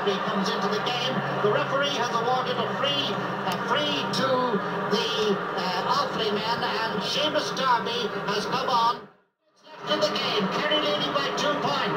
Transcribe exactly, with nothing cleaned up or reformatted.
Derby comes into the game. The referee has awarded a free, a free to the uh, Offaly men, and Seamus Derby has come on. It's left in the game. Kerry leading by two points.